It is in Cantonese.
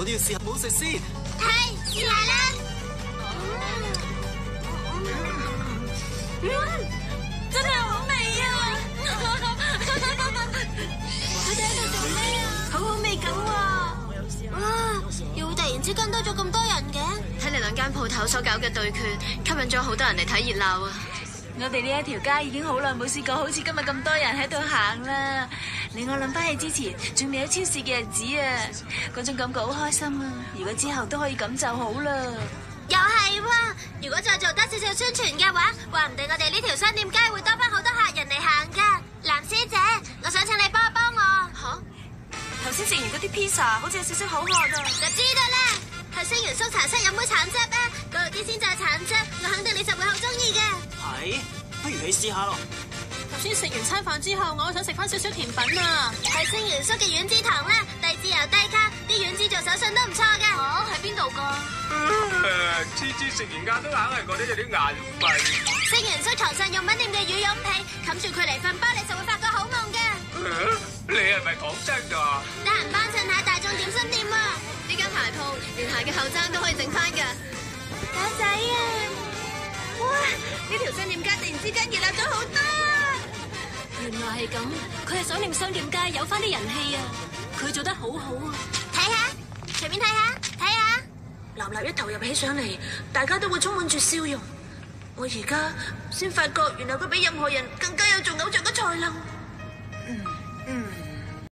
我都要試下，唔好食先。 係，試下啦。真係好味啊！佢哋喺度做咩啊？好好味咁喎！哇，又會突然之間多咗咁多人嘅？ 睇嚟兩間鋪頭所搞嘅對決，吸引咗好多人嚟睇熱鬧啊！ 我哋呢一條街已經好耐冇試過好似今日咁多人喺度行啦，令我諗翻起之前仲未有超市嘅日子啊，嗰種感覺好開心啊！如果之後都可以咁就好啦。 又係喎，如果再做多少少宣傳嘅話，話唔定我哋呢條商店街會多翻好多客人嚟行噶。藍師姐，我想請你幫我。 吓？頭先食完嗰啲披薩，好似有少少口渴啊！ 就知道啦，去星元叔茶室飲杯橙汁啊！嗰度啲鮮榨橙汁，我肯定你實會好中意嘅。 係，不如你試下咯。 頭先食完餐飯之後，我想食翻少少甜品啊！ 係星元叔嘅丸子糖啦，低脂又低卡，啲丸子做手信都唔錯噶。 哦，喺邊度噶？ 次次食完晏都硬係覺得有啲眼瞓。 星元叔床上用品店嘅羽絨被，冚住佢嚟瞓包，你就會發個好夢嘅。 你係咪講真㗎？ 得閒幫襯下大眾點心店喎， 呢間鞋鋪連鞋嘅後踭都可以整翻㗎。 狗仔啊！ 哇！呢條商店街突然之間熱鬧咗好多啊！ 原來係咁，佢係想令商店街有翻啲人氣啊！佢做得好好啊！ 睇下，隨便睇下，睇下。 林立一投入起上嚟，大家都會充滿住笑容。我而家先發覺，原來佢比任何人更加有做偶像嘅才能。